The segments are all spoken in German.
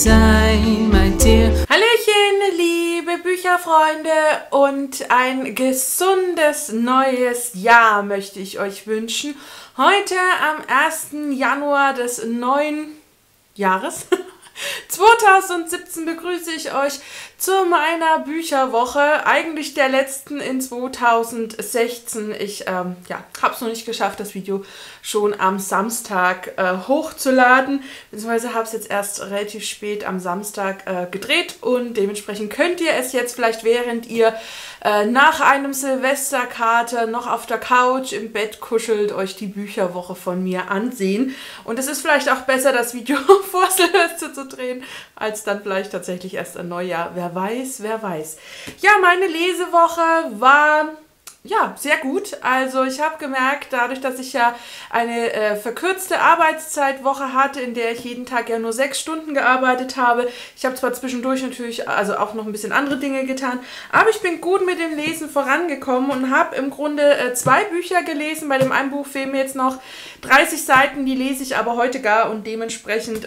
time, my dear. Hallöchen, liebe Bücherfreunde, und ein gesundes neues Jahr möchte ich euch wünschen. Heute am 1. Januar des neuen Jahres 2017 begrüße ich euch zu meiner Bücherwoche, eigentlich der letzten in 2016. Ich habe es noch nicht geschafft, das Video schon am Samstag hochzuladen, beziehungsweise habe es jetzt erst relativ spät am Samstag gedreht, und dementsprechend könnt ihr es jetzt vielleicht, während ihr nach einem Silvesterkater noch auf der Couch im Bett kuschelt, euch die Bücherwoche von mir ansehen. Und es ist vielleicht auch besser, das Video vor Silvester zu drehen, als dann vielleicht tatsächlich erst ein Neujahr. Wer weiß, wer weiß. Ja, meine Lesewoche war sehr gut. Also ich habe gemerkt, dadurch, dass ich ja eine verkürzte Arbeitszeitwoche hatte, in der ich jeden Tag ja nur 6 Stunden gearbeitet habe. Ich habe zwar zwischendurch natürlich also auch noch ein bisschen andere Dinge getan, aber ich bin gut mit dem Lesen vorangekommen und habe im Grunde 2 Bücher gelesen. Bei dem einen Buch fehlen mir jetzt noch 30 Seiten, die lese ich aber heute gar, und dementsprechend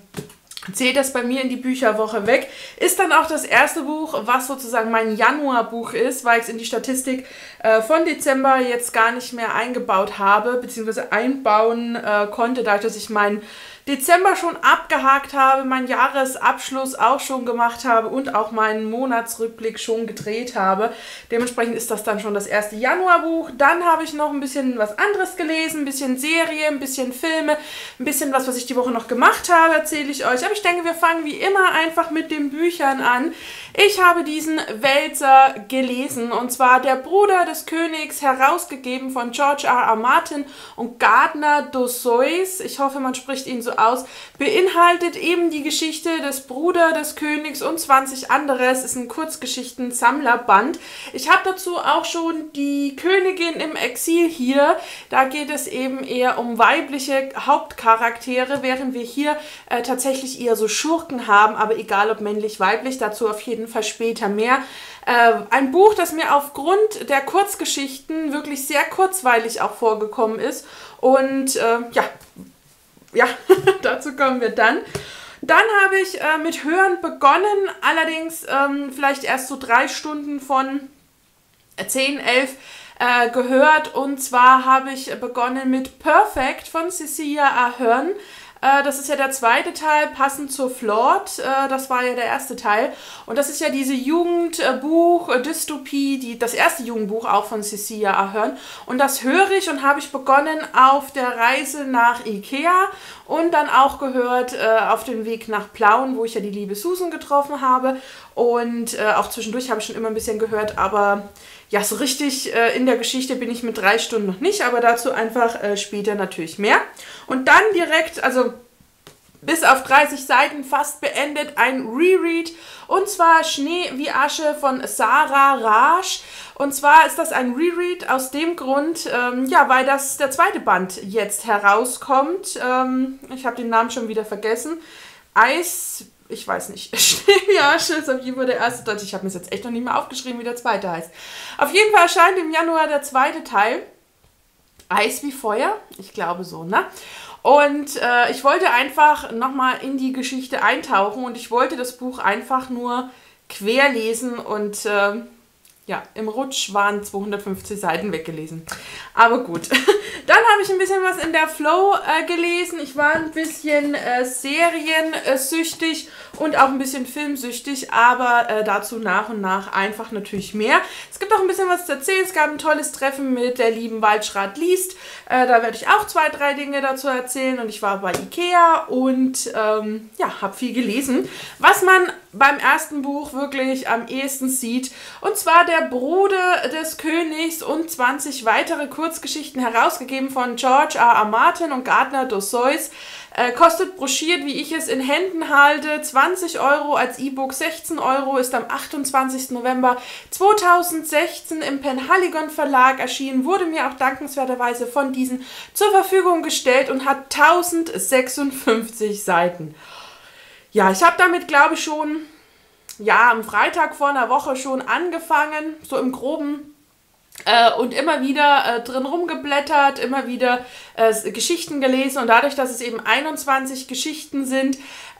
zählt das bei mir in die Bücherwoche weg. Ist dann auch das erste Buch, was sozusagen mein Januarbuch ist, weil ich es in die Statistik von Dezember jetzt gar nicht mehr eingebaut habe, beziehungsweise einbauen konnte, dadurch, dass ich meinen Dezember schon abgehakt habe, meinen Jahresabschluss auch schon gemacht habe und auch meinen Monatsrückblick schon gedreht habe. Dementsprechend ist das dann schon das erste Januarbuch. Dann habe ich noch ein bisschen was anderes gelesen, ein bisschen Serie, ein bisschen Filme, ein bisschen was ich die Woche noch gemacht habe, erzähle ich euch. Aber ich denke, wir fangen wie immer einfach mit den Büchern an. Ich habe diesen Wälzer gelesen, und zwar Der Bruder des Königs, herausgegeben von George R.R. Martin und Gardner Dozois. Ich hoffe, man spricht ihn so aus. Beinhaltet eben die Geschichte des Bruder des Königs und 20 anderes. Ist ein Kurzgeschichten-Sammlerband. Ich habe dazu auch schon die Königin im Exil hier. Da geht es eben eher um weibliche Hauptcharaktere, während wir hier tatsächlich eher so Schurken haben, aber egal ob männlich, weiblich, dazu auf jeden Fall später mehr. Ein Buch, das mir aufgrund der Kurzgeschichten wirklich sehr kurzweilig auch vorgekommen ist, und dazu kommen wir dann. Dann habe ich mit Hören begonnen, allerdings vielleicht erst so 3 Stunden von 10, 11 gehört, und zwar habe ich begonnen mit Perfect von Cecelia Ahern. Das ist ja der zweite Teil, passend zur Flawed. Das war ja der erste Teil. Und das ist ja diese Jugendbuch-Dystopie, das erste Jugendbuch auch von Cecelia Ahern. Und das höre ich und habe ich begonnen auf der Reise nach Ikea und dann auch gehört auf dem Weg nach Plauen, wo ich ja die liebe Susan getroffen habe. Und auch zwischendurch habe ich schon immer ein bisschen gehört, aber ja, so richtig in der Geschichte bin ich mit 3 Stunden noch nicht, aber dazu einfach später natürlich mehr. Und dann direkt, also bis auf 30 Seiten fast beendet, ein Reread, und zwar Schnee wie Asche von Sara Raasch. Und zwar ist das ein Reread aus dem Grund, weil das der zweite Band jetzt herauskommt. Ich habe den Namen schon wieder vergessen. Ich weiß nicht, Schnee wie Asche ist auf jeden Fall der erste Teil. Ich habe mir das jetzt echt noch nicht mehr aufgeschrieben, wie der zweite heißt. Auf jeden Fall erscheint im Januar der zweite Teil. Eis wie Feuer? Ich glaube so, ne? Und ich wollte einfach nochmal in die Geschichte eintauchen, und ich wollte das Buch einfach nur quer lesen, und im Rutsch waren 250 Seiten weggelesen. Aber gut. Dann habe ich ein bisschen was in der Flow gelesen. Ich war ein bisschen seriensüchtig und auch ein bisschen filmsüchtig, aber dazu nach und nach einfach natürlich mehr. Es gibt auch ein bisschen was zu erzählen. Es gab ein tolles Treffen mit der lieben Waldschrat Liest. Da werde ich auch 2, 3 Dinge dazu erzählen. Und ich war bei Ikea und habe viel gelesen. Was man beim ersten Buch wirklich am ehesten sieht, und zwar Der Bruder des Königs und 20 weitere Kurzgeschichten, herausgegeben von George R.R. Martin und Gardner Dozois. Kostet broschiert, wie ich es in Händen halte, 20 €, als E-Book 16 €, ist am 28. November 2016 im Penhaligon Verlag erschienen, wurde mir auch dankenswerterweise von diesen zur Verfügung gestellt und hat 1056 Seiten. Ja, ich habe damit, glaube ich, schon am Freitag vor einer Woche schon angefangen, so im Groben Und immer wieder drin rumgeblättert, immer wieder Geschichten gelesen und dadurch, dass es eben 21 Geschichten sind,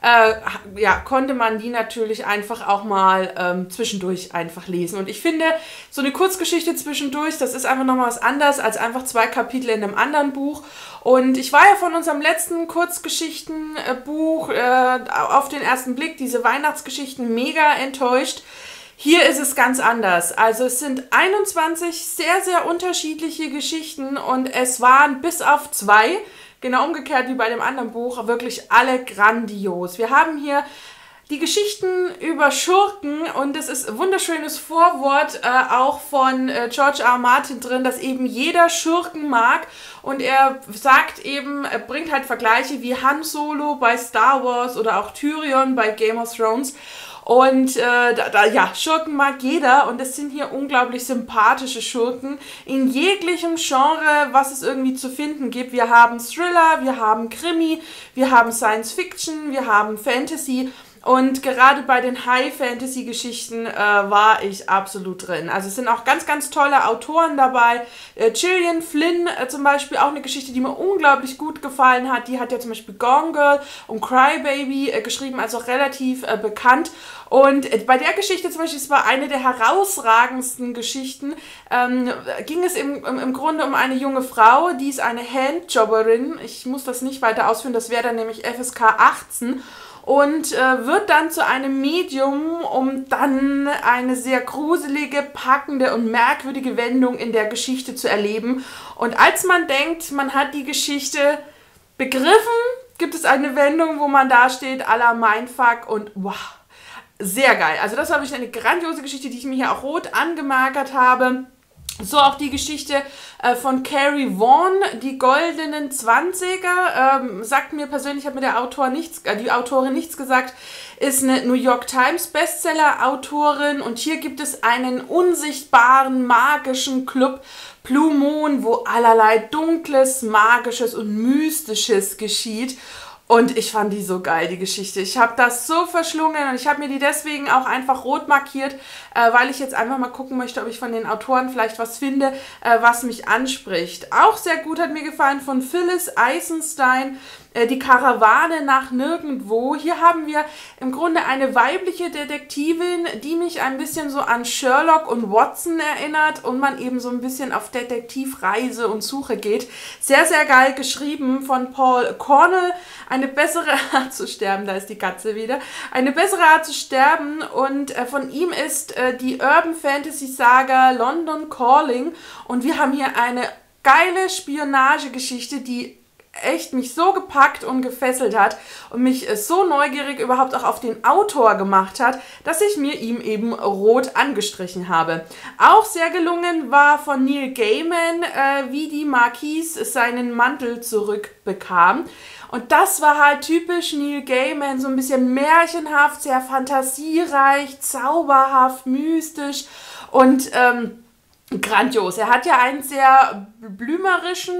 ja, konnte man die natürlich einfach auch mal zwischendurch einfach lesen. Und ich finde, so eine Kurzgeschichte zwischendurch, das ist einfach nochmal was anderes als einfach 2 Kapitel in einem anderen Buch. Und ich war ja von unserem letzten Kurzgeschichtenbuch auf den ersten Blick, diese Weihnachtsgeschichten, mega enttäuscht. Hier ist es ganz anders. Also es sind 21 sehr, sehr unterschiedliche Geschichten und es waren bis auf 2, genau umgekehrt wie bei dem anderen Buch, wirklich alle grandios. Wir haben hier die Geschichten über Schurken und es ist ein wunderschönes Vorwort auch von George R. R. Martin drin, dass eben jeder Schurken mag und er sagt eben, er bringt halt Vergleiche wie Han Solo bei Star Wars oder auch Tyrion bei Game of Thrones. Und ja, Schurken mag jeder und es sind hier unglaublich sympathische Schurken in jeglichem Genre, was es irgendwie zu finden gibt. Wir haben Thriller, wir haben Krimi, wir haben Science Fiction, wir haben Fantasy. Und gerade bei den High-Fantasy-Geschichten war ich absolut drin. Also es sind auch ganz, ganz tolle Autoren dabei. Gillian Flynn zum Beispiel, auch eine Geschichte, die mir unglaublich gut gefallen hat. Die hat ja zum Beispiel Gone Girl und Crybaby geschrieben, also relativ bekannt. Und bei der Geschichte zum Beispiel, es war eine der herausragendsten Geschichten, ging es im Grunde um eine junge Frau, die ist eine Handjobberin. Ich muss das nicht weiter ausführen, das wäre dann nämlich FSK 18. Und wird dann zu einem Medium, um dann eine sehr gruselige, packende und merkwürdige Wendung in der Geschichte zu erleben. Und als man denkt, man hat die Geschichte begriffen, gibt es eine Wendung, wo man da steht, à la Mindfuck und wow, sehr geil. Also das war wirklich eine grandiose Geschichte, die ich mir hier auch rot angemarkert habe. So auch die Geschichte von Carrie Vaughn, die goldenen 20er, sagt mir persönlich, hat mir der Autor die Autorin nichts gesagt, ist eine New York Times Bestseller-Autorin und hier gibt es einen unsichtbaren magischen Club Blue Moon, wo allerlei Dunkles, Magisches und Mystisches geschieht. Und ich fand die so geil, die Geschichte. Ich habe das so verschlungen und ich habe mir die deswegen auch einfach rot markiert, weil ich jetzt einfach mal gucken möchte, ob ich von den Autoren vielleicht was finde, was mich anspricht. Auch sehr gut hat mir gefallen von Phyllis Eisenstein, die Karawane nach Nirgendwo. Hier haben wir im Grunde eine weibliche Detektivin, die mich ein bisschen so an Sherlock und Watson erinnert und man eben so ein bisschen auf Detektivreise und Suche geht. Sehr, sehr geil geschrieben von Paul Cornell. Eine bessere Art zu sterben, da ist die Katze wieder. Eine bessere Art zu sterben und von ihm ist die Urban Fantasy Saga London Calling und wir haben hier eine geile Spionagegeschichte, die echt mich so gepackt und gefesselt hat und mich so neugierig überhaupt auch auf den Autor gemacht hat, dass ich mir ihm eben rot angestrichen habe. Auch sehr gelungen war von Neil Gaiman, wie die Marquise seinen Mantel zurückbekam. Und das war halt typisch Neil Gaiman, so ein bisschen märchenhaft, sehr fantasiereich, zauberhaft, mystisch und grandios. Er hat ja einen sehr blümischen,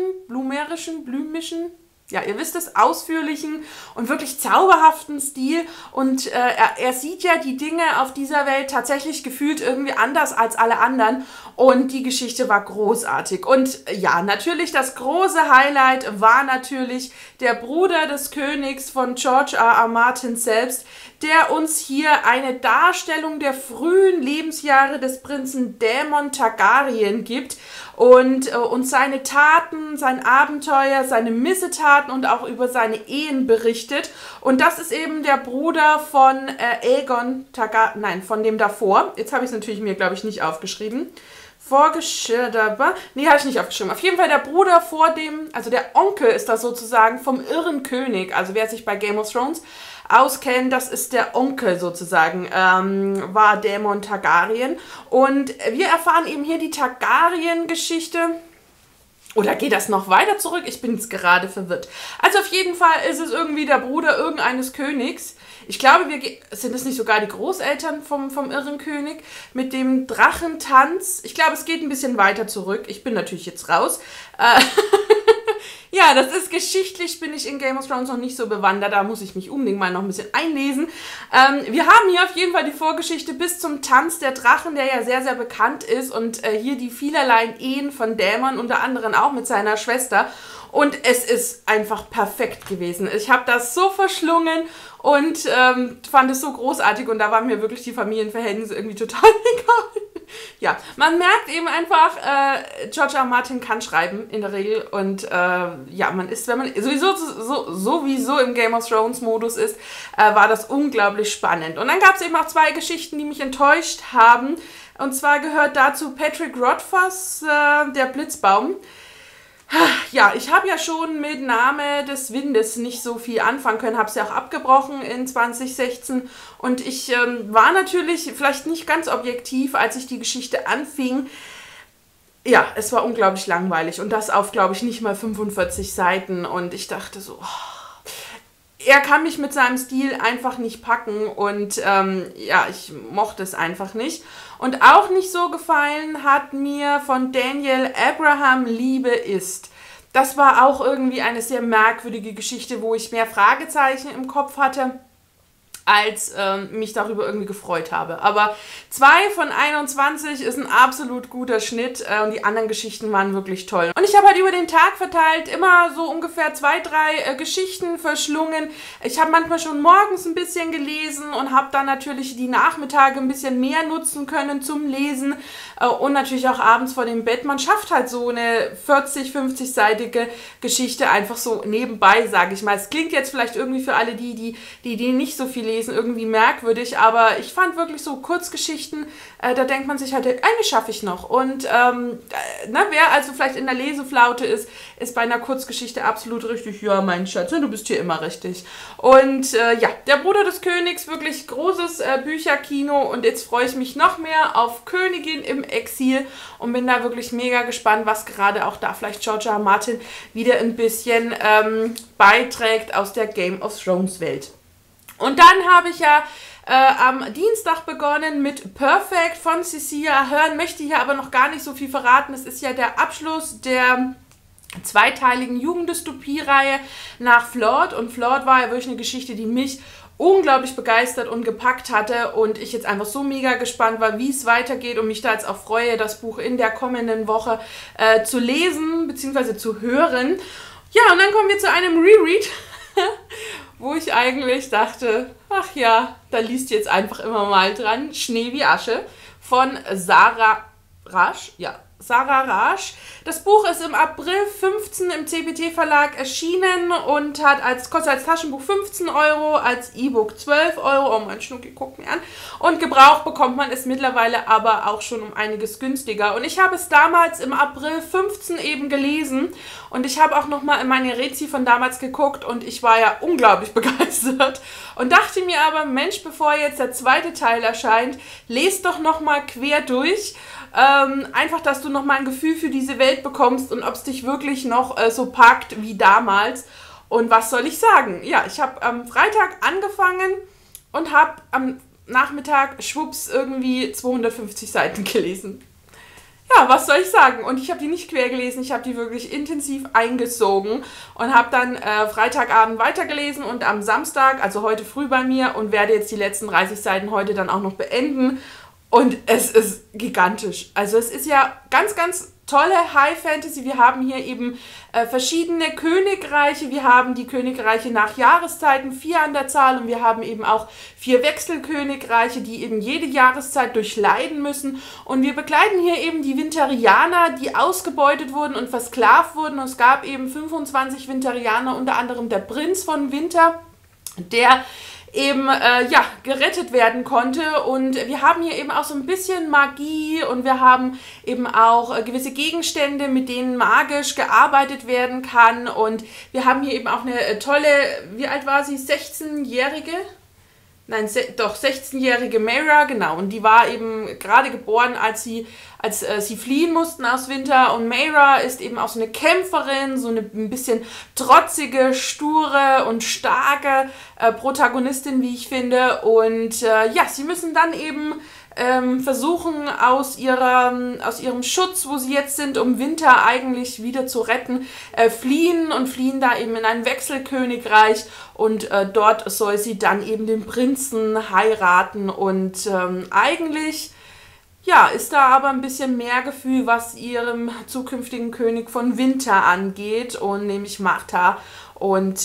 ja, ihr wisst es, ausführlichen und wirklich zauberhaften Stil und er sieht ja die Dinge auf dieser Welt tatsächlich gefühlt irgendwie anders als alle anderen und die Geschichte war großartig. Und ja, natürlich das große Highlight war natürlich der Bruder des Königs von George R. R. Martin selbst, der uns hier eine Darstellung der frühen Lebensjahre des Prinzen Daemon Targaryen gibt und uns seine Taten, sein Abenteuer, seine Missetaten und auch über seine Ehen berichtet. Und das ist eben der Bruder von Aegon Targaryen, nein, von dem davor. Jetzt habe ich es natürlich mir, glaube ich, nicht aufgeschrieben. Nee, habe ich nicht aufgeschrieben. Auf jeden Fall der Bruder vor dem, also der Onkel ist das sozusagen vom Irren König. Also wer sich bei Game of Thrones auskennt, das ist der Onkel sozusagen, war Daemon Targaryen. Und wir erfahren eben hier die Targaryen-Geschichte. Oder geht das noch weiter zurück? Ich bin jetzt gerade verwirrt. Also auf jeden Fall ist es irgendwie der Bruder irgendeines Königs. Ich glaube, sind es nicht sogar die Großeltern vom Irren König mit dem Drachentanz? Ich glaube, es geht ein bisschen weiter zurück. Ich bin natürlich jetzt raus. Ja, das ist geschichtlich, bin ich in Game of Thrones noch nicht so bewandert, da muss ich mich unbedingt mal noch ein bisschen einlesen. Wir haben hier auf jeden Fall die Vorgeschichte bis zum Tanz der Drachen, der ja sehr, sehr bekannt ist und hier die vielerlei Ehen von Daemon, unter anderem auch mit seiner Schwester. Und es ist einfach perfekt gewesen. Ich habe das so verschlungen und fand es so großartig und da waren mir wirklich die Familienverhältnisse irgendwie total egal. Ja, man merkt eben einfach, George R. R. Martin kann schreiben in der Regel und ja, man ist, wenn man sowieso im Game of Thrones Modus ist, war das unglaublich spannend. Und dann gab es eben auch 2 Geschichten, die mich enttäuscht haben. Und zwar gehört dazu Patrick Rothfuss, der Blitzbaum. Ja, ich habe ja schon mit Name des Windes nicht so viel anfangen können, habe es ja auch abgebrochen in 2016 und ich war natürlich vielleicht nicht ganz objektiv, als ich die Geschichte anfing. Ja, es war unglaublich langweilig und das auf, glaube ich, nicht mal 45 Seiten und ich dachte so, er kann mich mit seinem Stil einfach nicht packen und ja, ich mochte es einfach nicht. Und auch nicht so gefallen hat mir von Daniel Abraham Liebe ist. Das war auch irgendwie eine sehr merkwürdige Geschichte, wo ich mehr Fragezeichen im Kopf hatte, als mich darüber irgendwie gefreut habe. Aber 2 von 21 ist ein absolut guter Schnitt und die anderen Geschichten waren wirklich toll. Und ich habe halt über den Tag verteilt immer so ungefähr 2, 3 Geschichten verschlungen. Ich habe manchmal schon morgens ein bisschen gelesen und habe dann natürlich die Nachmittage ein bisschen mehr nutzen können zum Lesen und natürlich auch abends vor dem Bett. Man schafft halt so eine 40-, 50-seitige Geschichte einfach so nebenbei, sage ich mal. Es klingt jetzt vielleicht irgendwie für alle die nicht so viel lesen, irgendwie merkwürdig, aber ich fand wirklich so Kurzgeschichten, da denkt man sich halt, eigentlich schaffe ich noch. Und wer also vielleicht in der Leseflaute ist bei einer Kurzgeschichte absolut richtig. Ja, mein Schatz, du bist hier immer richtig. Und ja, der Bruder des Königs, wirklich großes Bücherkino und jetzt freue ich mich noch mehr auf Königin im Exil und bin da wirklich mega gespannt, was gerade auch da vielleicht George R. R. Martin wieder ein bisschen beiträgt aus der Game of Thrones Welt. Und dann habe ich ja am Dienstag begonnen mit Perfect von Cecilia Ahern, möchte hier aber noch gar nicht so viel verraten. Es ist ja der Abschluss der 2-teiligen Jugenddystopie-Reihe nach Flawed und Flawed war ja wirklich eine Geschichte, die mich unglaublich begeistert und gepackt hatte und ich jetzt einfach so mega gespannt war, wie es weitergeht und mich da jetzt auch freue, das Buch in der kommenden Woche zu lesen bzw. zu hören. Ja, und dann kommen wir zu einem Reread, wo ich eigentlich dachte, ach ja, da liest jetzt einfach immer mal dran, Schnee wie Asche von Sarah Rasch, ja, Sarah Rasch. Das Buch ist im April 15 im CPT Verlag erschienen und kostet als Taschenbuch 15 €, als E-Book 12 €. Oh, mein Schnucki guckt mir an. Und gebraucht bekommt man es mittlerweile aber auch schon um einiges günstiger. Und ich habe es damals im April 15 eben gelesen und ich habe auch nochmal in meine Rezi von damals geguckt und ich war ja unglaublich begeistert und dachte mir aber, Mensch, bevor jetzt der 2. Teil erscheint, lest doch nochmal quer durch. Einfach, dass du nochmal ein Gefühl für diese Welt bekommst und ob es dich wirklich noch so packt wie damals. Und was soll ich sagen? Ja, ich habe am Freitag angefangen und habe am Nachmittag schwupps irgendwie 250 Seiten gelesen. Ja, was soll ich sagen? Und ich habe die nicht quer gelesen, ich habe die wirklich intensiv eingesogen und habe dann Freitagabend weitergelesen und am Samstag, also heute früh bei mir, und werde jetzt die letzten 30 Seiten heute dann auch noch beenden. Und es ist gigantisch. Also es ist ja ganz, ganz tolle High Fantasy. Wir haben hier eben verschiedene Königreiche. Wir haben die Königreiche nach Jahreszeiten, 4 an der Zahl. Und wir haben eben auch 4 Wechselkönigreiche, die eben jede Jahreszeit durchleiden müssen. Und wir begleiten hier eben die Vinterianer, die ausgebeutet wurden und versklavt wurden. Und es gab eben 25 Vinterianer, unter anderem der Prinz von Winter, der eben gerettet werden konnte. Und wir haben hier eben auch so ein bisschen Magie und wir haben eben auch gewisse Gegenstände, mit denen magisch gearbeitet werden kann. Und wir haben hier eben auch eine tolle, wie alt war sie? 16-jährige? Nein, doch 16-jährige Mayra, genau. Und die war eben gerade geboren, als sie fliehen mussten aus Winter. Und Mayra ist eben auch so eine Kämpferin, so eine ein bisschen trotzige, sture und starke Protagonistin, wie ich finde. Und ja, sie müssen dann eben versuchen aus ihrem Schutz, wo sie jetzt sind, um Winter eigentlich wieder zu retten, fliehen und fliehen da eben in ein Wechselkönigreich und dort soll sie dann eben den Prinzen heiraten und eigentlich ja, ist da aber ein bisschen mehr Gefühl, was ihrem zukünftigen König von Winter angeht, und nämlich Martha. Und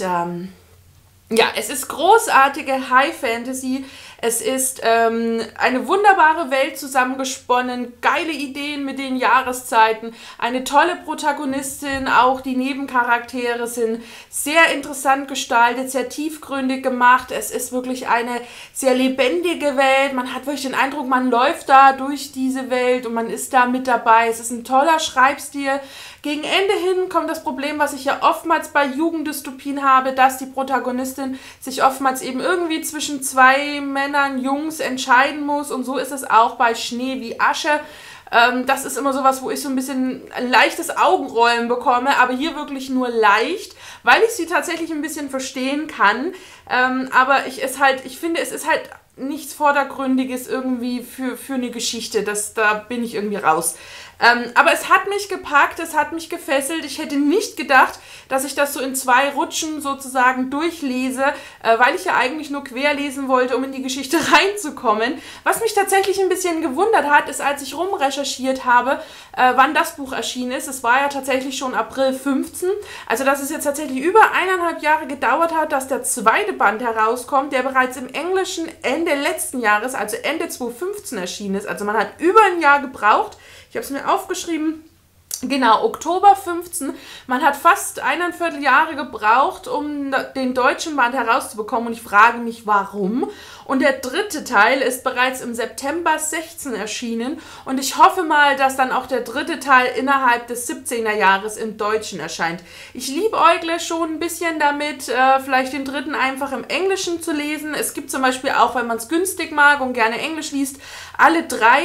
ja, es ist großartige High Fantasy. Es ist eine wunderbare Welt zusammengesponnen, geile Ideen mit den Jahreszeiten, eine tolle Protagonistin, auch die Nebencharaktere sind sehr interessant gestaltet, sehr tiefgründig gemacht. Es ist wirklich eine sehr lebendige Welt. Man hat wirklich den Eindruck, man läuft da durch diese Welt und man ist da mit dabei. Es ist ein toller Schreibstil. Gegen Ende hin kommt das Problem, was ich ja oftmals bei Jugenddystopien habe, dass die Protagonistin sich oftmals eben irgendwie zwischen zwei Männern, Jungs entscheiden muss, und so ist es auch bei Schnee wie Asche. Das ist immer sowas, wo ich so ein bisschen ein leichtes Augenrollen bekomme, aber hier wirklich nur leicht, weil ich sie tatsächlich ein bisschen verstehen kann. Aber ich finde, es ist halt nichts Vordergründiges irgendwie für eine Geschichte. Da bin ich irgendwie raus. Aber es hat mich gepackt, es hat mich gefesselt. Ich hätte nicht gedacht, dass ich das so in 2 Rutschen sozusagen durchlese, weil ich ja eigentlich nur quer lesen wollte, um in die Geschichte reinzukommen. Was mich tatsächlich ein bisschen gewundert hat, ist, als ich rumrecherchiert habe, wann das Buch erschienen ist. Es war ja tatsächlich schon April 15. Also dass es jetzt tatsächlich über 1,5 Jahre gedauert hat, dass der 2. Band herauskommt, der bereits im Englischen Ende letzten Jahres, also Ende 2015 erschienen ist. Also man hat über ein Jahr gebraucht. Ich habe es mir aufgeschrieben, genau, Oktober 15. Man hat fast 1,25 Jahre gebraucht, um den deutschen Band herauszubekommen, und ich frage mich, warum. Und der 3. Teil ist bereits im September 16 erschienen, und ich hoffe mal, dass dann auch der 3. Teil innerhalb des 17er Jahres im Deutschen erscheint. Ich liebäugle schon ein bisschen damit, vielleicht den 3. einfach im Englischen zu lesen. Es gibt zum Beispiel auch, wenn man es günstig mag und gerne Englisch liest, alle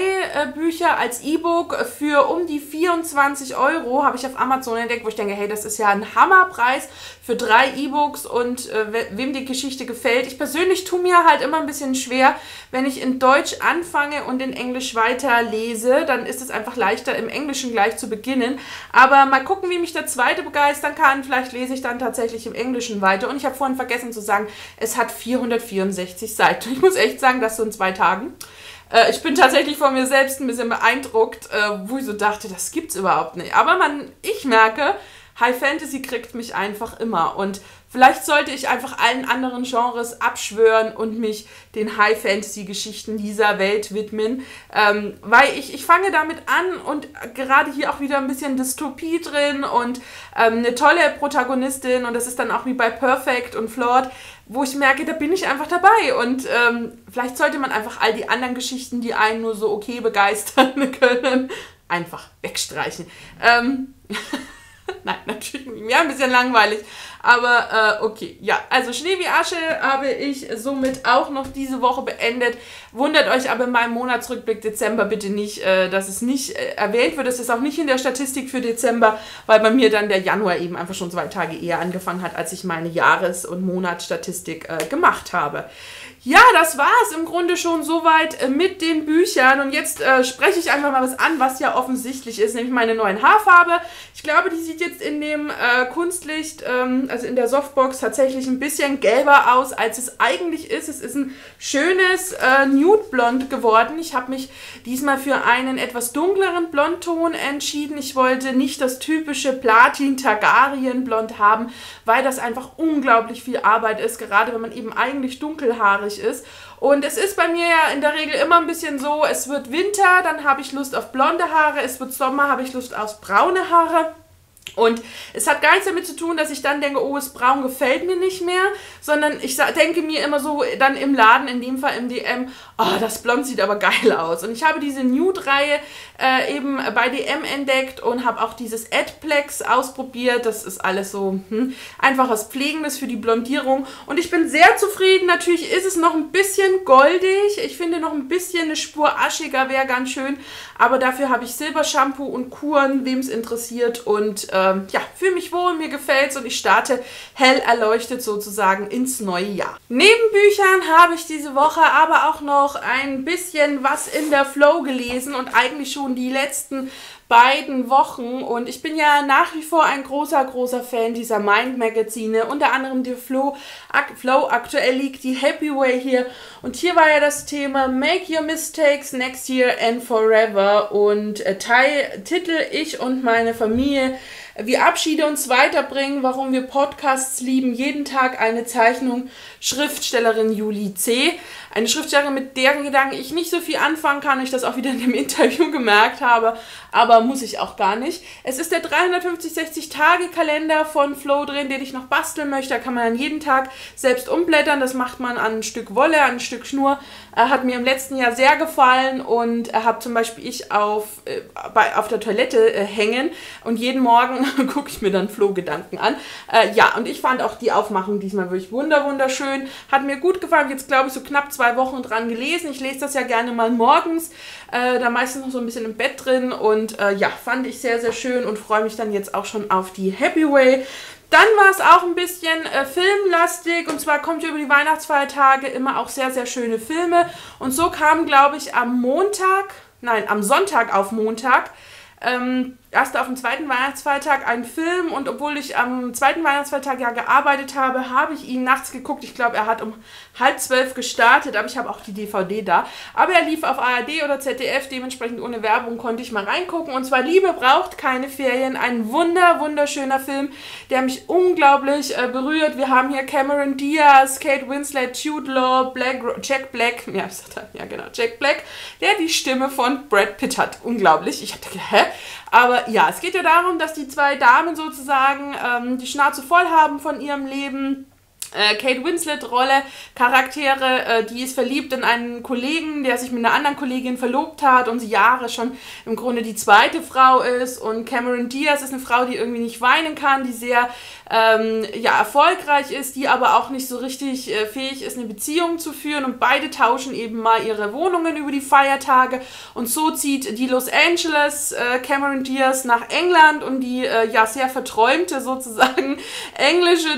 3 Bücher als E-Book für um die 24 €, habe ich auf Amazon entdeckt, wo ich denke, hey, das ist ja ein Hammerpreis für 3 E-Books, und wem die Geschichte gefällt. Ich persönlich tue mir halt immer ein bisschen schwer, wenn ich in Deutsch anfange und in Englisch weiterlese, dann ist es einfach leichter, im Englischen gleich zu beginnen. Aber mal gucken, wie mich der 2. begeistern kann. Vielleicht lese ich dann tatsächlich im Englischen weiter. Und ich habe vorhin vergessen zu sagen, es hat 464 Seiten. Ich muss echt sagen, das so in 2 Tagen. Ich bin tatsächlich von mir selbst ein bisschen beeindruckt, wo ich so dachte, das gibt's überhaupt nicht. Aber ich merke, High Fantasy kriegt mich einfach immer. Und vielleicht sollte ich einfach allen anderen Genres abschwören und mich den High Fantasy Geschichten dieser Welt widmen. Weil ich fange damit an, und gerade hier auch wieder ein bisschen Dystopie drin und eine tolle Protagonistin, und das ist dann auch wie bei Perfect und Flawed, wo ich merke, da bin ich einfach dabei, und vielleicht sollte man einfach all die anderen Geschichten, die einen nur so okay begeistern können, einfach wegstreichen. Nein, natürlich nicht. Ja, ein bisschen langweilig. Aber okay, ja. Also Schnee wie Asche habe ich somit auch noch diese Woche beendet. Wundert euch aber in meinem Monatsrückblick Dezember bitte nicht, dass es nicht erwähnt wird. Es ist auch nicht in der Statistik für Dezember, weil bei mir dann der Januar eben einfach schon 2 Tage eher angefangen hat, als ich meine Jahres- und Monatsstatistik gemacht habe. Ja, das war es im Grunde schon soweit mit den Büchern, und jetzt spreche ich einfach mal was an, was ja offensichtlich ist, nämlich meine neuen Haarfarbe. Ich glaube, die sieht jetzt in dem Kunstlicht, also in der Softbox, tatsächlich ein bisschen gelber aus, als es eigentlich ist. Es ist ein schönes Nude-Blond geworden. Ich habe mich diesmal für einen etwas dunkleren Blondton entschieden. Ich wollte nicht das typische Platin-Targaryen-Blond haben, weil das einfach unglaublich viel Arbeit ist, gerade wenn man eben eigentlich dunkelhaarig ist. Und es ist bei mir ja in der Regel immer ein bisschen so, es wird Winter, dann habe ich Lust auf blonde Haare, es wird Sommer, habe ich Lust auf braune Haare. Und es hat gar nichts damit zu tun, dass ich dann denke, oh, das Braun gefällt mir nicht mehr, sondern ich denke mir immer so dann im Laden, in dem Fall im DM, oh, das Blond sieht aber geil aus. Und ich habe diese Nude-Reihe eben bei DM entdeckt und habe auch dieses Adplex ausprobiert. Das ist alles so einfach was Pflegendes für die Blondierung. Und ich bin sehr zufrieden. Natürlich ist es noch ein bisschen goldig. Ich finde, noch ein bisschen eine Spur aschiger wäre ganz schön. Aber dafür habe ich Silbershampoo und Kuren, wem es interessiert. Und ja, fühle mich wohl, mir gefällt's und ich starte hell erleuchtet sozusagen ins neue Jahr. Neben Büchern habe ich diese Woche aber auch noch ein bisschen was in der Flow gelesen und eigentlich schon die letzten beiden Wochen, und ich bin ja nach wie vor ein großer Fan dieser Mind-Magazine, unter anderem die Flow. Aktuell liegt die Happy Way hier, und hier war ja das Thema Make Your Mistakes Next Year and Forever, und Titel Ich und meine Familie, wie Abschiede uns weiterbringen, warum wir Podcasts lieben, jeden Tag eine Zeichnung, Schriftstellerin Julie C., eine Schriftstellerin, mit deren Gedanken ich nicht so viel anfangen kann, ich das auch wieder in dem Interview gemerkt habe, aber muss ich auch gar nicht. Es ist der 350-60-Tage-Kalender von Flow drin, den ich noch basteln möchte. Da kann man dann jeden Tag selbst umblättern. Das macht man an ein Stück Wolle, an ein Stück Schnur. Hat mir im letzten Jahr sehr gefallen, und habe zum Beispiel ich auf der Toilette hängen, und jeden Morgen gucke ich mir dann Flow-Gedanken an. Ja, und ich fand auch die Aufmachung diesmal wirklich wunderschön. Hat mir gut gefallen. Jetzt glaube ich so knapp 2 Wochen dran gelesen. Ich lese das ja gerne mal morgens, da meistens noch so ein bisschen im Bett drin, und ja, fand ich sehr schön und freue mich dann jetzt auch schon auf die Happy Way. Dann war es auch ein bisschen filmlastig, und zwar kommt über die Weihnachtsfeiertage immer auch sehr schöne Filme, und so kam, glaube ich, am Sonntag auf Montag, erst auf dem zweiten Weihnachtsfeiertag ein Film, und obwohl ich am zweiten Weihnachtsfeiertag ja gearbeitet habe, habe ich ihn nachts geguckt. Ich glaube, er hat um 11:30 gestartet, aber ich habe auch die DVD da. Aber er lief auf ARD oder ZDF, dementsprechend ohne Werbung konnte ich mal reingucken, und zwar Liebe braucht keine Ferien, ein wunderschöner Film, der mich unglaublich berührt. Wir haben hier Cameron Diaz, Kate Winslet, Jude Law, Jack Black, Jack Black, der die Stimme von Brad Pitt hat. Unglaublich. Ich habe gedacht, hä? Aber ja, es geht ja darum, dass die zwei Damen sozusagen die Schnauze voll haben von ihrem Leben. Kate Winslet-Rolle, Charaktere, die ist verliebt in einen Kollegen, der sich mit einer anderen Kollegin verlobt hat und sie Jahre schon im Grunde die zweite Frau ist, und Cameron Diaz ist eine Frau, die irgendwie nicht weinen kann, die sehr erfolgreich ist, die aber auch nicht so richtig fähig ist, eine Beziehung zu führen, und beide tauschen eben mal ihre Wohnungen über die Feiertage, und so zieht die Los Angeles Cameron Diaz nach England, und die sehr verträumte sozusagen englische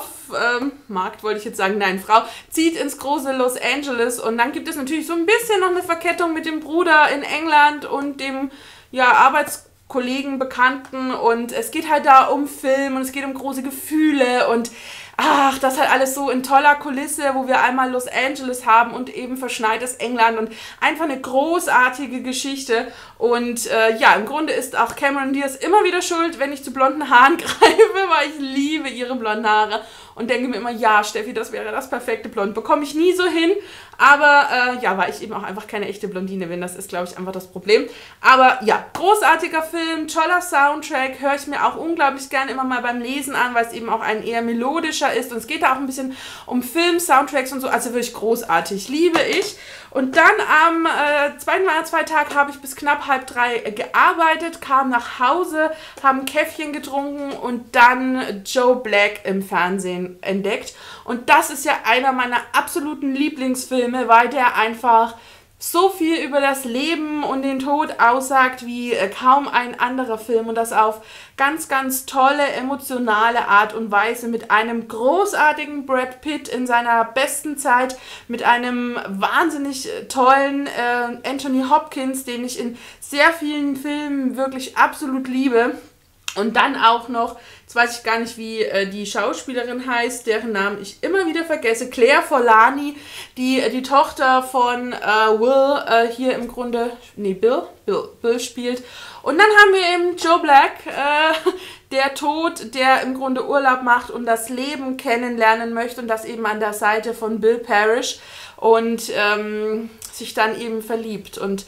Frau zieht ins große Los Angeles, und dann gibt es natürlich so ein bisschen noch eine Verkettung mit dem Bruder in England und dem Arbeitskollegen, Bekannten, und es geht halt da um Film, und es geht um große Gefühle, und ach, das halt alles so in toller Kulisse, wo wir einmal Los Angeles haben und eben verschneites England, und einfach eine großartige Geschichte. Und im Grunde ist auch Cameron Diaz immer wieder schuld, wenn ich zu blonden Haaren greife, weil ich liebe ihre blonden Haare und denke mir immer, ja, Steffi, das wäre das perfekte Blond. Bekomme ich nie so hin, aber weil ich eben auch einfach keine echte Blondine bin, das ist, glaube ich, einfach das Problem. Aber ja, großartiger Film, toller Soundtrack, höre ich mir auch unglaublich gerne immer mal beim Lesen an, weil es eben auch ein eher melodischer ist, und es geht da auch ein bisschen um Film, Soundtracks und so, also wirklich großartig, liebe ich. Und dann am zweiten Weihnachtsfeiertag habe ich bis knapp 2:30 gearbeitet, kam nach Hause, habe ein Käffchen getrunken und dann Joe Black im Fernsehen entdeckt. Und das ist ja einer meiner absoluten Lieblingsfilme, weil der einfach so viel über das Leben und den Tod aussagt wie kaum ein anderer Film, und das auf ganz tolle, emotionale Art und Weise, mit einem großartigen Brad Pitt in seiner besten Zeit, mit einem wahnsinnig tollen Anthony Hopkins, den ich in sehr vielen Filmen wirklich absolut liebe. Und dann auch noch, jetzt weiß ich gar nicht, wie die Schauspielerin heißt, deren Namen ich immer wieder vergesse, Claire Forlani, die Tochter von Will hier im Grunde, Bill spielt. Und dann haben wir eben Joe Black, der Tod, der im Grunde Urlaub macht und das Leben kennenlernen möchte, und das eben an der Seite von Bill Parrish, und sich dann eben verliebt. Und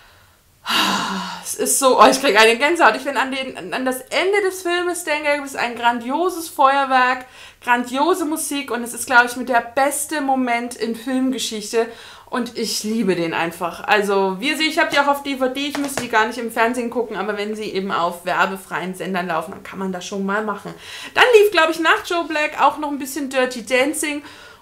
es ist so, ich kriege eine Gänsehaut. Ich finde, an das Ende des Filmes denke, es ist ein grandioses Feuerwerk, grandiose Musik, und es ist, glaube ich, mit der beste Moment in Filmgeschichte, und ich liebe den einfach. Also, ich habe die auch auf DVD, ich müsste die gar nicht im Fernsehen gucken, aber wenn sie eben auf werbefreien Sendern laufen, dann kann man das schon mal machen. Dann lief, glaube ich, nach Joe Black auch noch ein bisschen Dirty Dancing.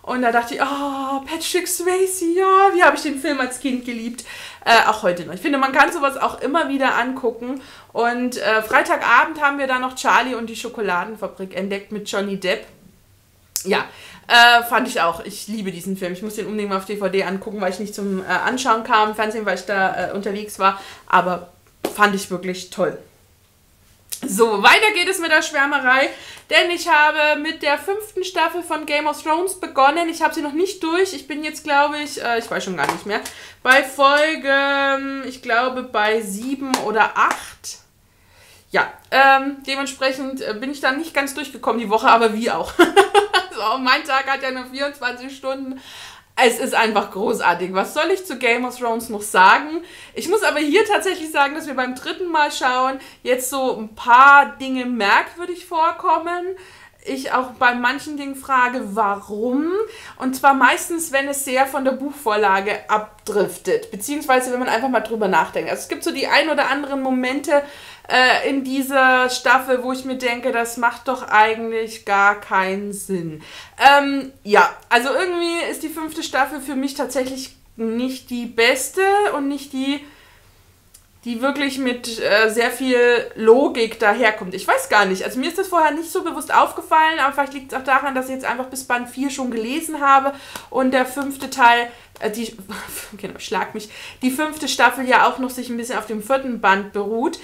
Und da dachte ich, oh, Patrick Swayze, ja, wie habe ich den Film als Kind geliebt. Auch heute noch. Ich finde, man kann sowas auch immer wieder angucken. Und Freitagabend haben wir dann noch Charlie und die Schokoladenfabrik entdeckt mit Johnny Depp. Ja, fand ich auch. Ich liebe diesen Film. Ich muss den unbedingt mal auf DVD angucken, weil ich nicht zum Anschauen kam im Fernsehen, weil ich da unterwegs war. Aber fand ich wirklich toll. So, weiter geht es mit der Schwärmerei, denn ich habe mit der 5. Staffel von Game of Thrones begonnen. Ich habe sie noch nicht durch. Ich bin jetzt, glaube ich, ich weiß schon gar nicht mehr, bei Folge, ich glaube, bei 7 oder 8. Ja, dementsprechend bin ich dann nicht ganz durchgekommen die Woche, aber wie auch. Also, mein Tag hat ja nur 24 Stunden. Es ist einfach großartig. Was soll ich zu Game of Thrones noch sagen? Ich muss aber hier tatsächlich sagen, dass wir beim 3. Mal schauen jetzt so ein paar Dinge merkwürdig vorkommen. Ich auch bei manchen Dingen frage, warum? Und zwar meistens, wenn es sehr von der Buchvorlage abdriftet, beziehungsweise wenn man einfach mal drüber nachdenkt. Also es gibt so die ein oder anderen Momente in dieser Staffel, wo ich mir denke, das macht doch eigentlich gar keinen Sinn. Ja, also irgendwie ist die 5. Staffel für mich tatsächlich nicht die beste und nicht die wirklich mit sehr viel Logik daherkommt. Ich weiß gar nicht. Also mir ist das vorher nicht so bewusst aufgefallen, aber vielleicht liegt es auch daran, dass ich jetzt einfach bis Band 4 schon gelesen habe und der 5. Teil, genau, schlag mich, die 5. Staffel ja auch noch sich ein bisschen auf dem 4. Band beruht.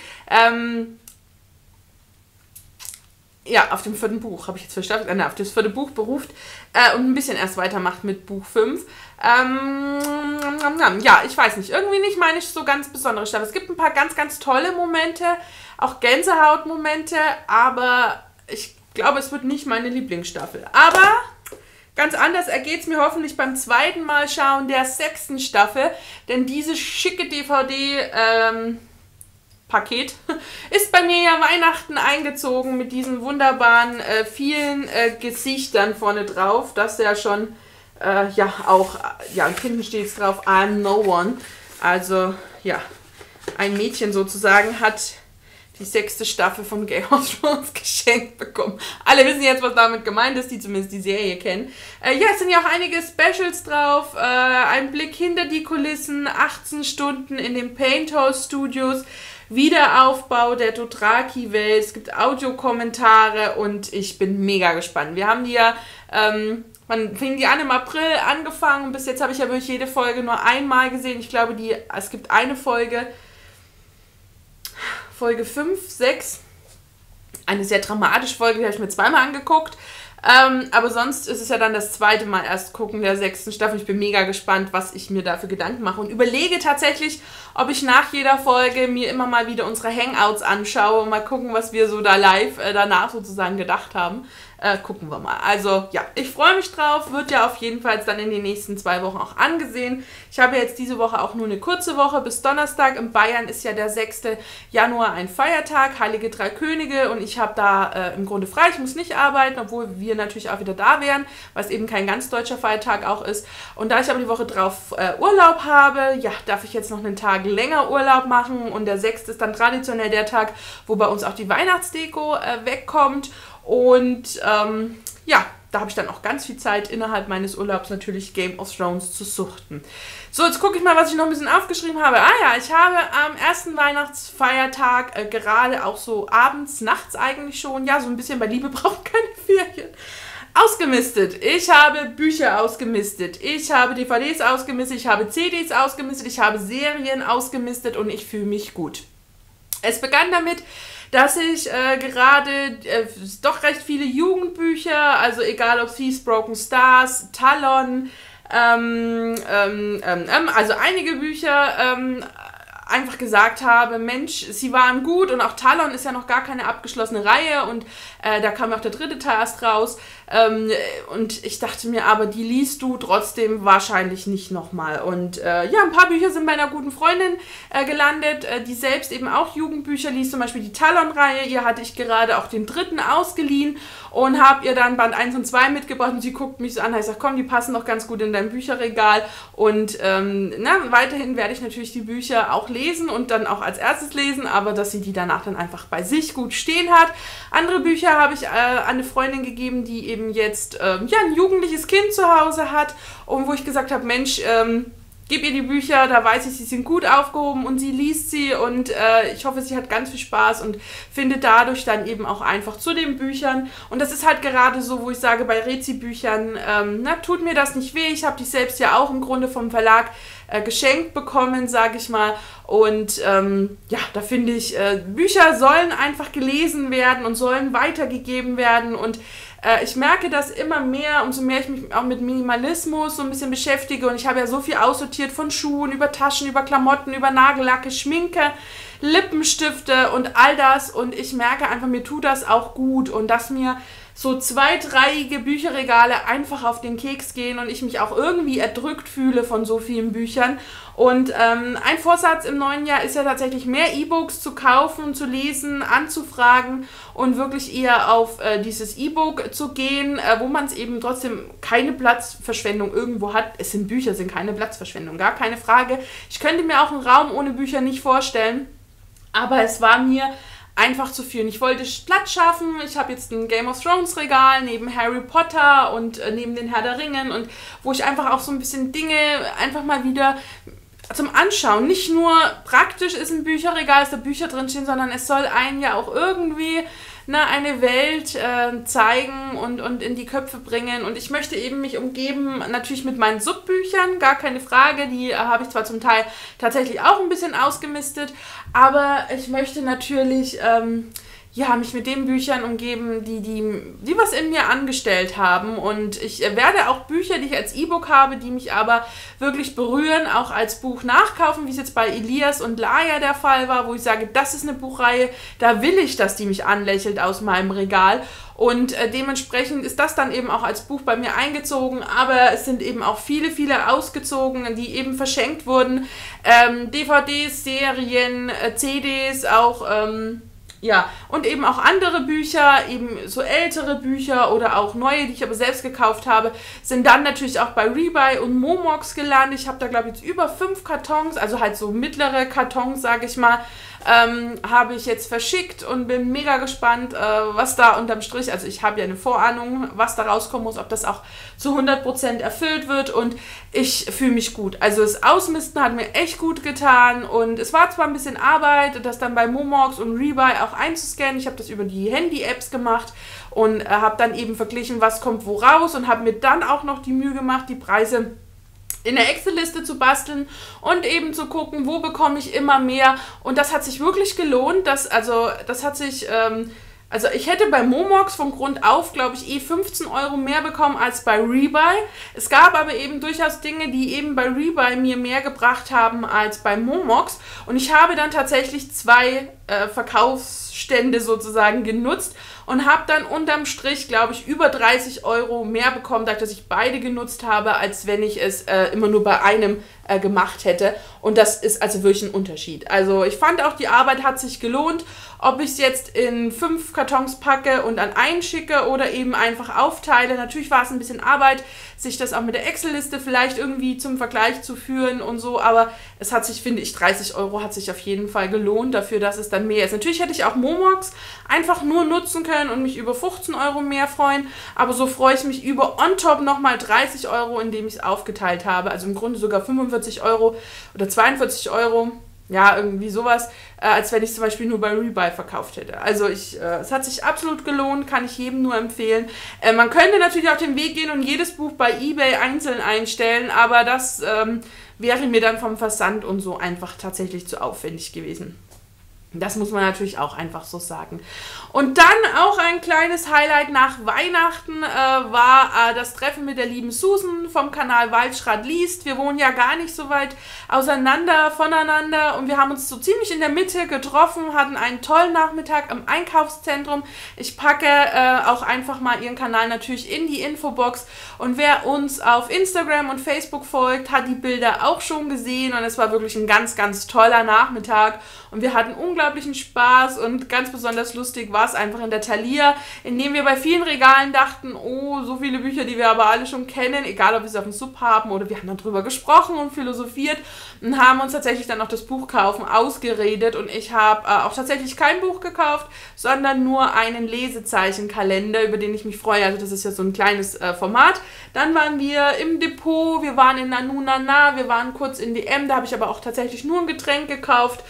Ja, auf dem 4. Buch, habe ich jetzt verstanden, auf das 4. Buch beruft und ein bisschen erst weitermacht mit Buch 5. Ja, ich weiß nicht, irgendwie nicht meine ich so ganz besondere Staffel. Es gibt ein paar ganz, ganz tolle Momente, auch Gänsehautmomente, aber ich glaube, es wird nicht meine Lieblingsstaffel. Aber ganz anders ergeht es mir hoffentlich beim 2. Mal schauen der 6. Staffel, denn diese schicke DVD, Paket ist bei mir ja Weihnachten eingezogen mit diesen wunderbaren vielen Gesichtern vorne drauf. Das ja schon, ja auch, ja, hinten steht es drauf, I'm no one. Also, ja, ein Mädchen sozusagen hat die 6. Staffel von Game of Thrones geschenkt bekommen. Alle wissen jetzt, was damit gemeint ist, die zumindest die Serie kennen. Ja, es sind ja auch einige Specials drauf. Ein Blick hinter die Kulissen, 18 Stunden in den Painthouse Studios, Wiederaufbau der Dothraki-Welt, es gibt Audiokommentare und ich bin mega gespannt. Wir haben die ja, man fing die an im April angefangen und bis jetzt habe ich ja wirklich jede Folge nur einmal gesehen. Ich glaube, es gibt eine Folge 5, 6, eine sehr dramatische Folge, die habe ich mir 2-mal angeguckt. Aber sonst ist es ja dann das 2. Mal erst gucken der 6. Staffel. Ich bin mega gespannt, was ich mir dafür Gedanken mache und überlege tatsächlich, ob ich nach jeder Folge mir immer mal wieder unsere Hangouts anschaue und mal gucken, was wir so da live danach sozusagen gedacht haben. Gucken wir mal. Also ja, ich freue mich drauf. Wird ja auf jeden Fall dann in den nächsten 2 Wochen auch angesehen. Ich habe jetzt diese Woche auch nur eine kurze Woche bis Donnerstag. In Bayern ist ja der 6. Januar ein Feiertag, Heilige Drei Könige, und ich habe da im Grunde frei. Ich muss nicht arbeiten, obwohl wir natürlich auch wieder da wären, weil es eben kein ganz deutscher Feiertag auch ist. Und da ich aber die Woche drauf Urlaub habe, ja, darf ich jetzt noch einen Tag länger Urlaub machen, und der 6. ist dann traditionell der Tag, wo bei uns auch die Weihnachtsdeko wegkommt. Und ja, da habe ich dann auch ganz viel Zeit innerhalb meines Urlaubs natürlich Game of Thrones zu suchten. So, jetzt gucke ich mal, was ich noch ein bisschen aufgeschrieben habe. Ah ja, ich habe am 1. Weihnachtsfeiertag gerade auch so abends, nachts eigentlich schon, ja, so ein bisschen, bei Liebe braucht keine Ferien, ausgemistet. Ich habe Bücher ausgemistet, ich habe DVDs ausgemistet, ich habe CDs ausgemistet, ich habe Serien ausgemistet und ich fühle mich gut. Es begann damit, dass ich gerade doch recht viele Jugendbücher, also egal ob es hieß Broken Stars, Talon, also einige Bücher einfach gesagt habe, Mensch, sie waren gut, und auch Talon ist ja noch gar keine abgeschlossene Reihe, und da kam auch der 3. Teil erst raus, und ich dachte mir, aber die liest du trotzdem wahrscheinlich nicht nochmal. Und ja, ein paar Bücher sind bei einer guten Freundin gelandet, die selbst eben auch Jugendbücher liest, zum Beispiel die Talon-Reihe. Ihr hatte ich gerade auch den 3. ausgeliehen und habe ihr dann Band 1 und 2 mitgebracht, und sie guckt mich so an, ich sage, komm, die passen doch ganz gut in dein Bücherregal, und weiterhin werde ich natürlich die Bücher auch lesen und dann auch als erstes lesen, aber dass sie die danach dann einfach bei sich gut stehen hat. Andere Bücher habe ich an eine Freundin gegeben, die eben eben jetzt ja, ein jugendliches Kind zu Hause hat und wo ich gesagt habe, Mensch, gib ihr die Bücher, da weiß ich, sie sind gut aufgehoben und sie liest sie und ich hoffe, sie hat ganz viel Spaß und findet dadurch dann eben auch einfach zu den Büchern. Und das ist halt gerade so, wo ich sage, bei Rezi-Büchern, tut mir das nicht weh. Ich habe die selbst ja auch im Grunde vom Verlag geschenkt bekommen, sage ich mal. Und ja, da finde ich, Bücher sollen einfach gelesen werden und sollen weitergegeben werden und ich merke das immer mehr, umso mehr ich mich auch mit Minimalismus so ein bisschen beschäftige und ich habe ja so viel aussortiert von Schuhen, über Taschen, über Klamotten, über Nagellacke, Schminke, Lippenstifte und all das und ich merke einfach, mir tut das auch gut und dass mir so zweitreihige Bücherregale einfach auf den Keks gehen und ich mich auch irgendwie erdrückt fühle von so vielen Büchern. Und ein Vorsatz im neuen Jahr ist ja tatsächlich mehr E-Books zu kaufen, zu lesen, anzufragen und wirklich eher auf dieses E-Book zu gehen, wo man es eben trotzdem keine Platzverschwendung irgendwo hat. Es sind Bücher, sind keine Platzverschwendung, gar keine Frage. Ich könnte mir auch einen Raum ohne Bücher nicht vorstellen, aber es war mir einfach zu viel. Ich wollte Platz schaffen. Ich habe jetzt ein Game of Thrones Regal neben Harry Potter und neben den Herr der Ringen und wo ich einfach auch so ein bisschen Dinge einfach mal wieder zum Anschauen. Nicht nur praktisch ist ein Bücherregal, dass da Bücher drinstehen, sondern es soll einen ja auch irgendwie eine Welt zeigen und in die Köpfe bringen. Und ich möchte eben mich umgeben, natürlich mit meinen Subbüchern, gar keine Frage. Die habe ich zwar zum Teil tatsächlich auch ein bisschen ausgemistet, aber ich möchte natürlich ja, mich mit den Büchern umgeben, die was in mir angestellt haben. Und ich werde auch Bücher, die ich als E-Book habe, die mich aber wirklich berühren, auch als Buch nachkaufen, wie es jetzt bei Elias und Laia der Fall war, wo ich sage, das ist eine Buchreihe, da will ich, dass die mich anlächelt aus meinem Regal. Und dementsprechend ist das dann eben auch als Buch bei mir eingezogen, aber es sind eben auch viele, viele ausgezogen, die eben verschenkt wurden. DVDs, Serien, CDs, auch ja, und eben auch andere Bücher, eben so ältere Bücher oder auch neue, die ich aber selbst gekauft habe, sind dann natürlich auch bei Rebuy und Momox gelandet. Ich habe da, glaube ich, jetzt über 5 Kartons, also halt so mittlere Kartons, sage ich mal, habe ich jetzt verschickt und bin mega gespannt, was da unterm Strich, also ich habe ja eine Vorahnung, was da rauskommen muss, ob das auch zu 100% erfüllt wird und ich fühle mich gut. Also das Ausmisten hat mir echt gut getan und es war zwar ein bisschen Arbeit, das dann bei Momox und Rebuy auch einzuscannen. Ich habe das über die Handy-Apps gemacht und habe dann eben verglichen, was kommt wo raus und habe mir dann auch noch die Mühe gemacht, die Preise in der Excel-Liste zu basteln und eben zu gucken, wo bekomme ich immer mehr. Und das hat sich wirklich gelohnt. Also ich hätte bei Momox von Grund auf, glaube ich, 15 € mehr bekommen als bei Rebuy. Es gab aber eben durchaus Dinge, die eben bei Rebuy mir mehr gebracht haben als bei Momox. Und ich habe dann tatsächlich 2 Verkaufsstände sozusagen genutzt und habe dann unterm Strich, glaube ich, über 30 € mehr bekommen, dadurch, dass ich beide genutzt habe, als wenn ich es immer nur bei einem gemacht hätte. Und das ist also wirklich ein Unterschied. Also ich fand auch, die Arbeit hat sich gelohnt. Ob ich es jetzt in 5 Kartons packe und an einen schicke oder eben einfach aufteile. Natürlich war es ein bisschen Arbeit, sich das auch mit der Excel-Liste vielleicht irgendwie zum Vergleich zu führen und so. Aber es hat sich, finde ich, 30 € hat sich auf jeden Fall gelohnt dafür, dass es dann mehr ist. Natürlich hätte ich auch Momox einfach nur nutzen können und mich über 15 € mehr freuen. Aber so freue ich mich über on top nochmal 30 €, indem ich es aufgeteilt habe. Also im Grunde sogar 45 € oder 42 €. Ja, irgendwie sowas, als wenn ich zum Beispiel nur bei Rebuy verkauft hätte. Also es hat sich absolut gelohnt, kann ich jedem nur empfehlen. Man könnte natürlich auch den Weg gehen und jedes Buch bei eBay einzeln einstellen, aber das wäre mir dann vom Versand und so einfach tatsächlich zu aufwendig gewesen. Das muss man natürlich auch einfach so sagen. Und dann auch ein kleines Highlight nach Weihnachten war das Treffen mit der lieben Susan vom Kanal Waldschrat liest. Wir wohnen ja gar nicht so weit voneinander und wir haben uns so ziemlich in der Mitte getroffen, hatten einen tollen Nachmittag im Einkaufszentrum. Ich packe auch einfach mal ihren Kanal natürlich in die Infobox und wer uns auf Instagram und Facebook folgt, hat die Bilder auch schon gesehen und es war wirklich ein ganz, ganz toller Nachmittag und wir hatten unglaublich unglaublichen Spaß und ganz besonders lustig war es einfach in der Thalia, in dem wir bei vielen Regalen dachten, oh, so viele Bücher, die wir aber alle schon kennen, egal ob wir sie auf dem Sub haben oder wir haben dann drüber gesprochen und philosophiert und haben uns tatsächlich dann auch das Buch kaufen ausgeredet und ich habe auch tatsächlich kein Buch gekauft, sondern nur einen Lesezeichenkalender, über den ich mich freue. Also das ist ja so ein kleines Format. Dann waren wir im Depot, wir waren in Nanunana, wir waren kurz in DM, da habe ich aber auch tatsächlich nur ein Getränk gekauft.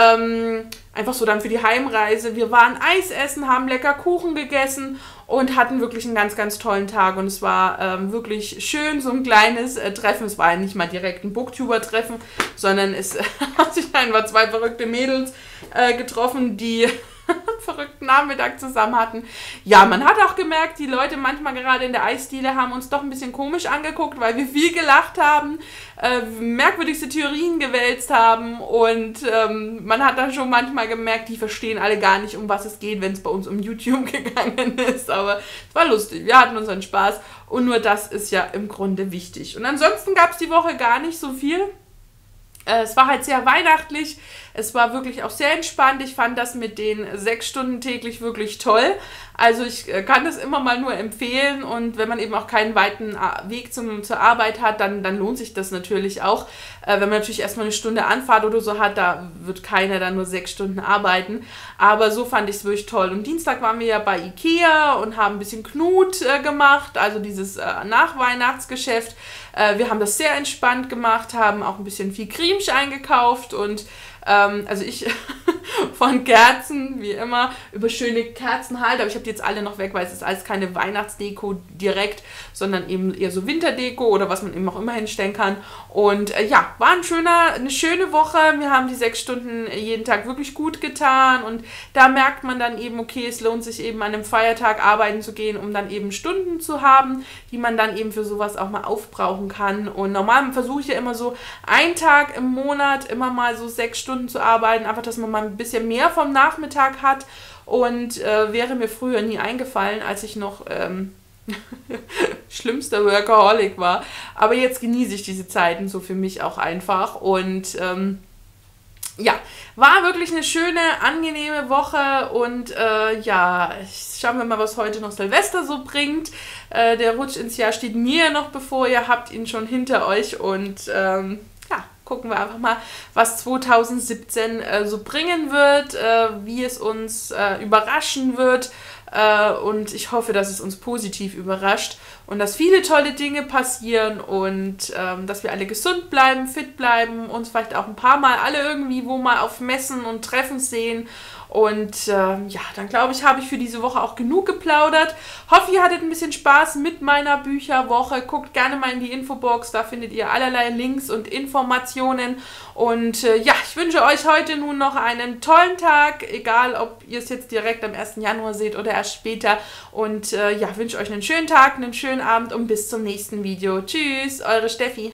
Einfach so dann für die Heimreise. Wir waren Eis essen, haben lecker Kuchen gegessen und hatten wirklich einen ganz, ganz tollen Tag. Und es war wirklich schön, so ein kleines Treffen. Es war ja nicht mal direkt ein Booktuber-Treffen, sondern es hat sich einfach 2 verrückte Mädels getroffen, die einen verrückten Nachmittag zusammen hatten. Ja, man hat auch gemerkt, die Leute manchmal gerade in der Eisdiele haben uns doch ein bisschen komisch angeguckt, weil wir viel gelacht haben, merkwürdigste Theorien gewälzt haben und man hat dann schon manchmal gemerkt, die verstehen alle gar nicht, um was es geht, wenn es bei uns um YouTube gegangen ist, aber es war lustig, wir hatten unseren Spaß und nur das ist ja im Grunde wichtig. Und ansonsten gab es die Woche gar nicht so viel. Es war halt sehr weihnachtlich, es war wirklich auch sehr entspannt. Ich fand das mit den 6 Stunden täglich wirklich toll. Also ich kann das immer mal nur empfehlen und wenn man eben auch keinen weiten Weg zur Arbeit hat, dann lohnt sich das natürlich auch. Wenn man natürlich erstmal eine Stunde Anfahrt oder so hat, da wird keiner dann nur 6 Stunden arbeiten. Aber so fand ich es wirklich toll. Und Dienstag waren wir ja bei Ikea und haben ein bisschen Knut gemacht, also dieses Nachweihnachtsgeschäft. Wir haben das sehr entspannt gemacht, haben auch ein bisschen viel Kriemsch eingekauft und also ich von Kerzen, wie immer, über schöne Kerzenhalter, aber ich habe die jetzt alle noch weg, weil es ist alles keine Weihnachtsdeko direkt, sondern eben eher so Winterdeko oder was man eben auch immer hinstellen kann. Und ja, war eine schöne Woche. Wir haben die 6 Stunden jeden Tag wirklich gut getan und da merkt man dann eben, okay, es lohnt sich eben an einem Feiertag arbeiten zu gehen, um dann eben Stunden zu haben, die man dann eben für sowas auch mal aufbrauchen kann. Und normal versuche ich ja immer so einen Tag im Monat immer mal so 6 Stunden zu arbeiten, einfach, dass man mal ein bisschen mehr vom Nachmittag hat und wäre mir früher nie eingefallen, als ich noch schlimmster Workaholic war. Aber jetzt genieße ich diese Zeiten so für mich auch einfach und ja, war wirklich eine schöne, angenehme Woche und ja, schauen wir mal, was heute noch Silvester so bringt. Der Rutsch ins Jahr steht mir noch bevor, ihr habt ihn schon hinter euch und ja, gucken wir einfach mal, was 2017 so bringen wird, wie es uns überraschen wird und ich hoffe, dass es uns positiv überrascht und dass viele tolle Dinge passieren und dass wir alle gesund bleiben, fit bleiben, uns vielleicht auch ein paar Mal alle irgendwie wo mal auf Messen und Treffen sehen. Und ja, dann glaube ich, habe ich für diese Woche auch genug geplaudert. Hoffe, ihr hattet ein bisschen Spaß mit meiner Bücherwoche. Guckt gerne mal in die Infobox, da findet ihr allerlei Links und Informationen. Und ja, ich wünsche euch heute nun noch einen tollen Tag, egal ob ihr es jetzt direkt am 1. Januar seht oder erst später. Und ja, wünsche euch einen schönen Tag, einen schönen Abend und bis zum nächsten Video. Tschüss, eure Steffi.